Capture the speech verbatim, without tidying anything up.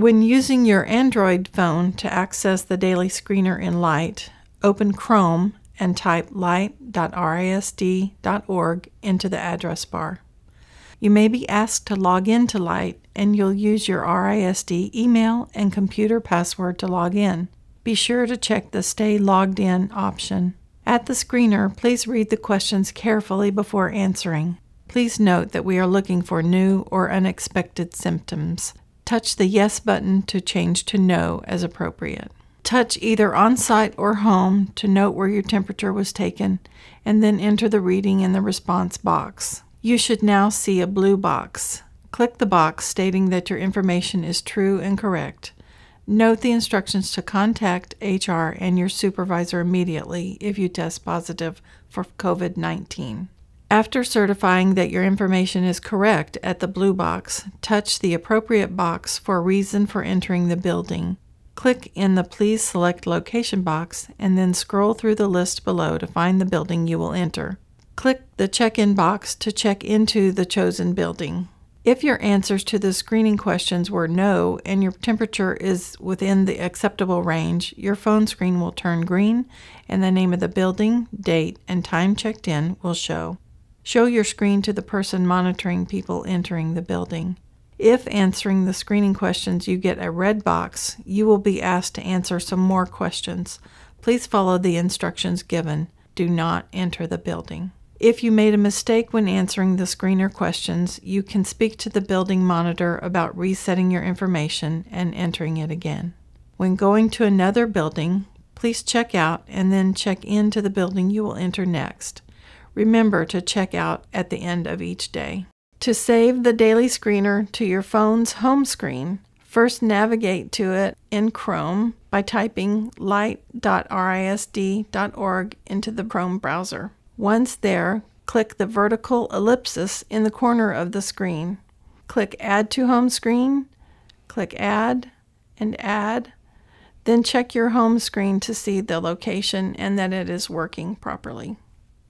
When using your Android phone to access the Daily Screener in Light, open Chrome and type light dot R I S D dot org into the address bar. You may be asked to log in to Light, and you'll use your R I S D email and computer password to log in. Be sure to check the Stay Logged In option. At the screener, please read the questions carefully before answering. Please note that we are looking for new or unexpected symptoms. Touch the Yes button to change to No as appropriate. Touch either on-site or home to note where your temperature was taken, and then enter the reading in the response box. You should now see a blue box. Click the box stating that your information is true and correct. Note the instructions to contact H R and your supervisor immediately if you test positive for COVID nineteen. After certifying that your information is correct at the blue box, touch the appropriate box for a reason for entering the building. Click in the Please Select Location box and then scroll through the list below to find the building you will enter. Click the Check-in box to check into the chosen building. If your answers to the screening questions were no and your temperature is within the acceptable range, your phone screen will turn green and the name of the building, date, and time checked in will show. Show your screen to the person monitoring people entering the building. If answering the screening questions you get a red box, you will be asked to answer some more questions. Please follow the instructions given. Do not enter the building. If you made a mistake when answering the screener questions, you can speak to the building monitor about resetting your information and entering it again. When going to another building, please check out and then check into the building you will enter next. Remember to check out at the end of each day. To save the Daily Screener to your phone's home screen, first navigate to it in Chrome by typing light dot R I S D dot org into the Chrome browser. Once there, click the vertical ellipsis in the corner of the screen. Click Add to Home Screen, click Add, and Add. Then check your home screen to see the location and that it is working properly.